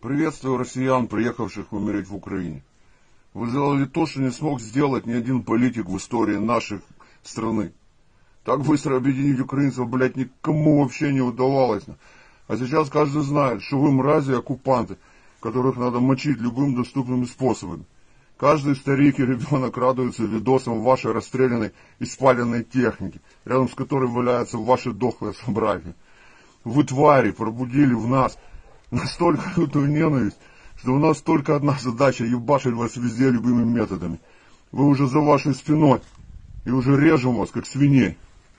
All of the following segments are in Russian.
Приветствую россиян, приехавших умереть в Украине. Вы сделали то, что не смог сделать ни один политик в истории нашей страны. Так быстро объединить украинцев, никому вообще не удавалось. А сейчас каждый знает, что вы мрази оккупанты, которых надо мочить любым доступным способом. Каждый старик и ребенок радуются видосам вашей расстрелянной и спаленной техники, рядом с которой валяются ваши дохлые собратья. Вы, твари, пробудили в нас настолько лютую ненависть, что у нас только одна задача — ебашить вас везде любыми методами. Вы уже за вашей спиной, и уже режем вас, как свиней.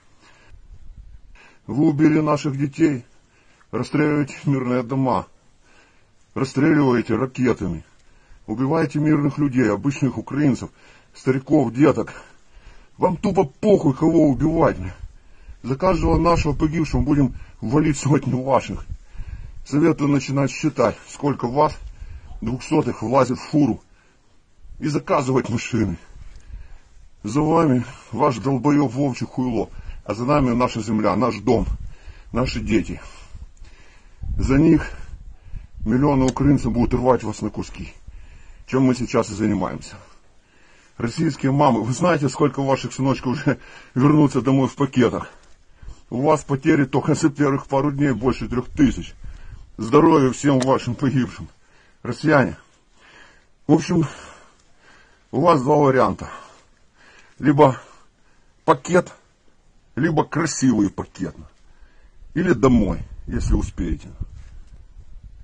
Вы убили наших детей, расстреливаете мирные дома, расстреливаете ракетами, убиваете мирных людей, обычных украинцев, стариков, деток. Вам тупо похуй, кого убивать. За каждого нашего погибшего будем валить сотни ваших. Советую начинать считать, сколько вас, 200-х, влазит в фуру, и заказывать машины. За вами ваш долбоеб Вовчик хуйло, а за нами наша земля, наш дом, наши дети. За них миллионы украинцев будут рвать вас на куски, чем мы сейчас и занимаемся. Российские мамы, вы знаете, сколько ваших сыночков уже вернутся домой в пакетах? У вас потери только за первых пару дней больше 3000. Здоровья всем вашим погибшим. Россияне. В общем, у вас два варианта. Либо пакет, либо красивый пакет. Или домой, если успеете.